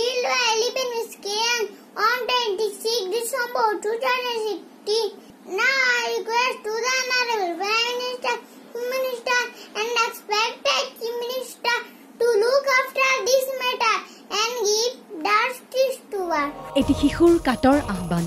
killed by elephant scare on 26 December 2016. Now I request to the Honorable Prime Minister, Chief Minister and expected Chief Minister to look after this matter and give justice to us. এটি শিশুৰ কাটৰ আহ্বান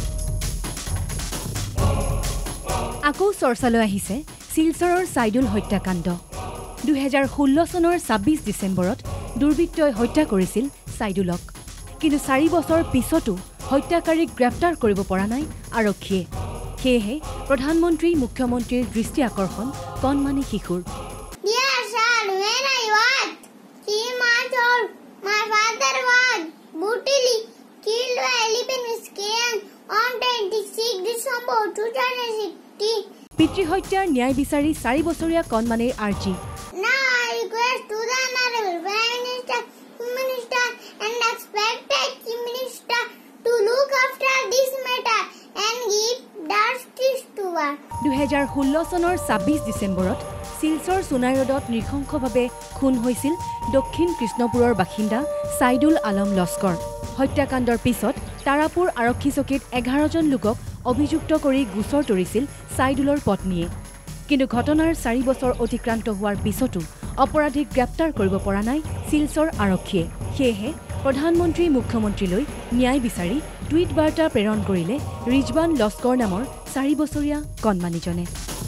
আকৌ চৰ্চালৈ আহিছে শিলচৰৰ সাইদুল হত্যাকাণ্ড 2016 চনৰ 26 ডিসেম্বৰত দুৰ্বৃত্তই হত্যা কৰিছিল সাইদুলক কিন্তু 4 বছৰ পিছতো হত্যাকাৰীক গ্ৰেপ্তাৰ কৰিব পৰা নাই আৰক্ষীয়ে সেয়ে প্ৰধানমন্ত্ৰী মুখ্যমন্ত্ৰীৰ দৃষ্টি আকৰ্ষণ কণমানি শিশুৰ Dear sir, when I was 3 months old, my father was brutally killed by elephant scare on 26 December 2016. পিতৃ হত্যাৰ ন্যায় বিচাৰি 4 বছৰীয়া কণমানিৰ আৰ্জি Now I request to the Honorable Prime Minister, Chief Minister and expected Chief Minister to look after this matter and give justice to us. 2016 চনৰ 26 ডিসেম্বৰত শিলচৰ সোনাই ৰোডত নৃশংসভাৱে খুন হৈছিল দক্ষিণ কৃষ্ণপুৰৰ বাসিন্দা সাইদুল আলম লস্কৰ হত্যাকাণ্ডৰ পিছত তাৰাপুৰ আৰক্ষী চকীত 11 জন লোকক অভিযুক্ত কৰি গোচৰ তৰিছিল সাইদুলৰ পত্নীয়ে কিন্তু ঘটনাৰ 4 বছৰ অতিক্ৰান্ত হোৱাৰ পিছতো অপৰাধীক গ্ৰেপ্তাৰ কৰিব পৰা নাই শিলচৰ আৰক্ষীয়ে সেয়ে প্ৰধানমন্ত্ৰী মুখ্যমন্ত্ৰীলৈ ন্যায় বিচাৰি টুইট বাৰ্তা প্ৰেৰণ কৰিলে ৰিজৱান লস্কৰ নামৰ 4 বছৰীয়া কণমানিজনে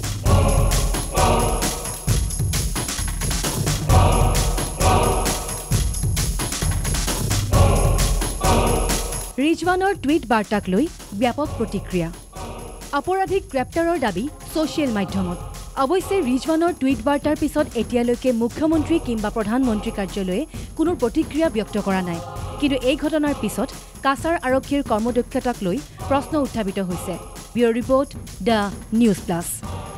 ৰিজৱানৰ টুইট বাৰ্তাক লৈ ব্যাপক প্ৰতিক্ৰিয়া অপৰাধীক গ্ৰেপ্তাৰৰ দাবী সোশ্যাল মাধ্যমত অৱশ্যে ৰিজৱানৰ টুইট বাৰ্তাৰ পিছত এতিয়ালৈকে মুখ্যমন্ত্ৰী কিংবা প্ৰধানমন্ত্ৰী কাৰ্যালয়ে কোনো প্ৰতিক্ৰিয়া ব্যক্ত কৰা নাই কিন্তু এই ঘটনাৰ পিছত কাছাৰ আৰক্ষীৰ কৰ্মদক্ষতাক লৈ প্ৰশ্ন উত্থাপিত হৈছে bureau report The News plus